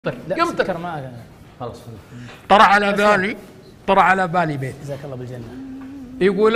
يمطر ما خلاص. طرى على بالي بيت. جزاك الله بالجنة. يقول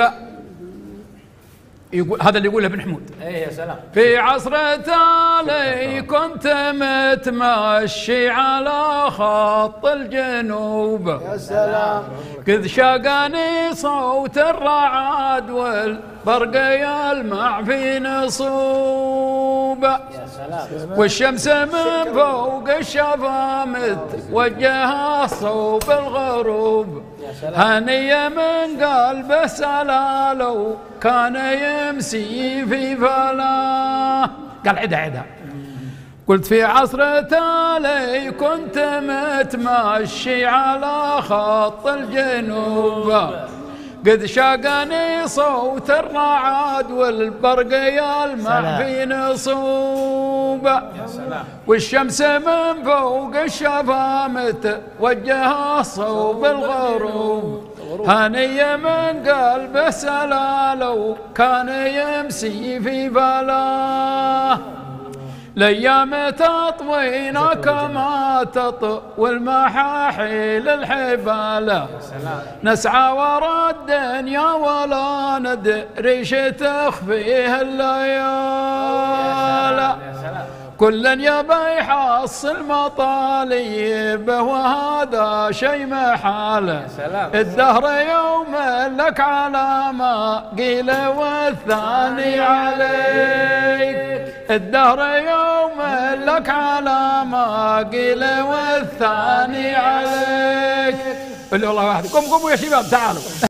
هذا اللي يقوله ابن حمود. ايه يا سلام. في عصر تالي كنت متمشي على خط الجنوب، يا سلام. كذ شاقني صوت الرعد والبرق يلمع في نصوب، يا سلام. والشمس من فوق الشفا متوجهة صوب الغروب، هنية من قلبه سلالو كان يمسي في فلاه. قال عدها قلت في عصر تالي كنت متمشي على خط الجنوب، قد شاقني صوت الرعد والبرق يلمع في نصوب، والشمس من فوق الشفا متوجهة صوب الغروب، هنية من قلبه سلالو كان يمسي في فلاه. الأيام تطوينا كما تطوي المحاحيل الحبالة، نسعى ورا الدنيا ولا ندري ايش تخفيه الليالي، كل يبي يحصل مطالبه وهذا شيء محاله، الدهر يوم لك على ما قيل والثاني عليك، الدهر يوم لك على ما قيل والثاني عليك. قل له الله واحد. قوموا يا شباب تعالوا.